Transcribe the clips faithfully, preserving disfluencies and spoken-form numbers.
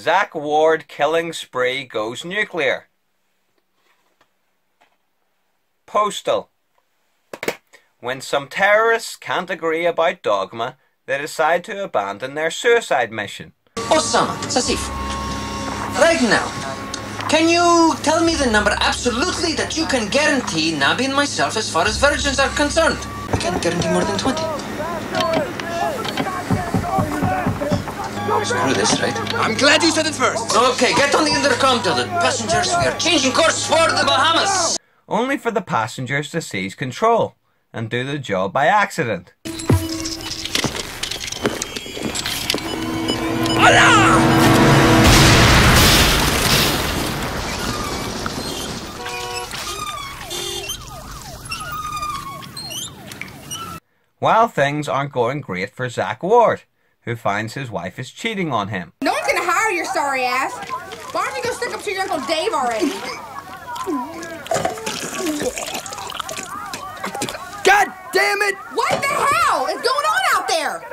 Zack Ward killing spree goes nuclear. Postal. When some terrorists can't agree about dogma, they decide to abandon their suicide mission. Osama, Sasif, right now, can you tell me the number absolutely that you can guarantee Nabi and myself as far as virgins are concerned? I can't guarantee more than twenty. Screw this, right? I'm glad you said it first. Okay, get on the intercom, tell the passengers we are changing course for the Bahamas. Only for the passengers to seize control and do the job by accident. Allah! While things aren't going great for Zack Ward, who finds his wife is cheating on him. No one's gonna hire your sorry ass. Why don't you go stick up to your Uncle Dave already? God damn it! What the hell is going on out there?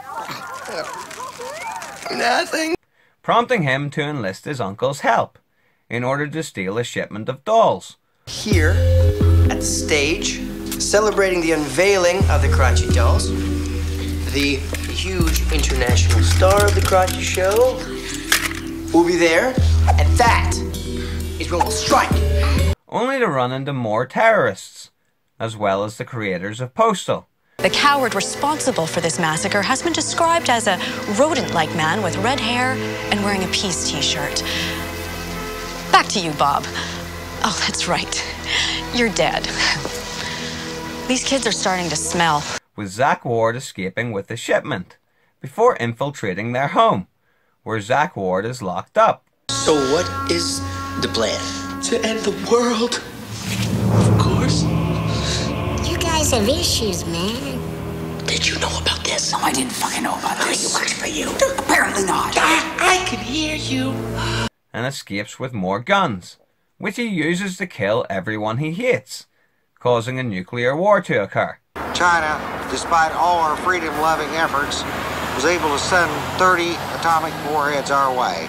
Nothing. Prompting him to enlist his uncle's help in order to steal a shipment of dolls. Here, at the stage, celebrating the unveiling of the Karachi dolls, the huge international star of the Karachi show will be there, and that is when we'll strike. Only to run into more terrorists, as well as the creators of Postal. The coward responsible for this massacre has been described as a rodent-like man with red hair and wearing a peace t-shirt. Back to you, Bob. Oh, that's right. You're dead. These kids are starting to smell. With Zack Ward escaping with the shipment before infiltrating their home, where Zack Ward is locked up. So what is the plan? To end the world. Of course. You guys have issues, man. Did you know about this? No, I didn't fucking know about this. It works for you. Apparently not. I, I could hear you. And escapes with more guns, which he uses to kill everyone he hates, causing a nuclear war to occur. China, despite all our freedom-loving efforts, was able to send thirty atomic warheads our way.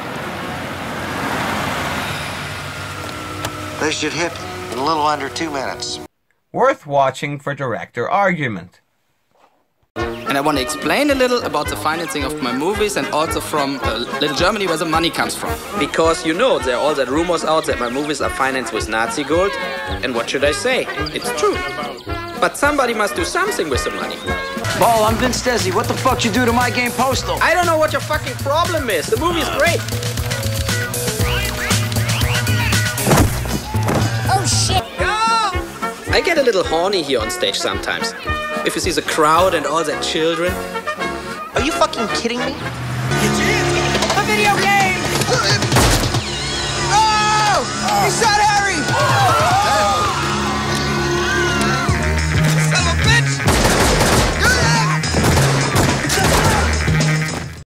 They should hit in a little under two minutes. Worth watching for director argument. And I want to explain a little about the financing of my movies and also from uh, Little Germany, where the money comes from. Because, you know, there are all that rumors out that my movies are financed with Nazi gold. And what should I say? It's true. But somebody must do something with the money. Ball, I'm Vince Desi. What the fuck you do to my game Postal? I don't know what your fucking problem is. The movie's great. Oh, shit. I get a little horny here on stage sometimes. If you see the crowd and all the children. Are you fucking kidding me? A video game! Oh! He shot